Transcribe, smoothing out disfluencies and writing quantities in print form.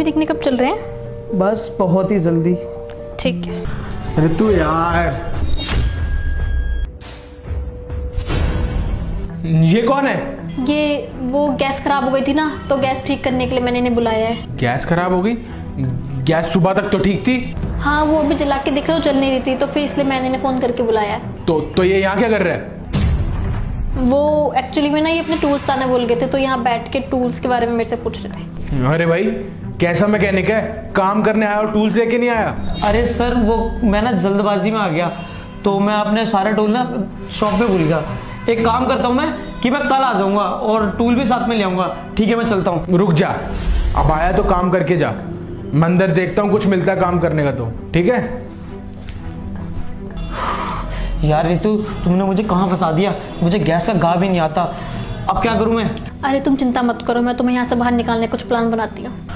Movie देखने कब चल रहे हैं? बस बहुत ही जल्दी। ठीक है। अरे तू यार, ये कौन है? ये वो गैस खराब हो गई थी ना, तो गैस ठीक करने के लिए मैंने इन्हें बुलाया है। गैस खराब हो गई? गैस सुबह तक तो ठीक थी। हाँ, वो अभी जला के देखा, वो जल नहीं रही थी, तो फिर इसलिए मैंने इन्हें फोन करके बुलाया है। तो ये यहाँ क्या कर रहा है? वो एक्चुअली में ना ये अपने टूल्स लाने बोल गए थे, तो यहाँ बैठ के टूल्स के बारे में मेरे से पूछ रहे थे। अरे भाई, कैसा मैकेनिक है, काम करने आया और टूल्स लेके नहीं आया? अरे सर, वो मैं ना जल्दबाजी में आ गया, तो मैं अपने सारे टूल ना शॉप पे भूल गया। एक काम करता हूँ मैं कि मैं कल आ जाऊंगा और टूल भी साथ में ले आऊंगा। ठीक है, मैं चलता हूँ। रुक जा, अब आया तो काम करके जा। मैं अंदर देखता हूँ कुछ मिलता है काम करने का तो। ठीक है यार रितु, तुमने मुझे कहाँ फंसा दिया। मुझे गैस का गा भी नहीं आता। अब क्या करूँ मैं? अरे तुम चिंता मत करो, मैं तुम्हें यहाँ से बाहर निकालने कुछ प्लान बनाती हूँ।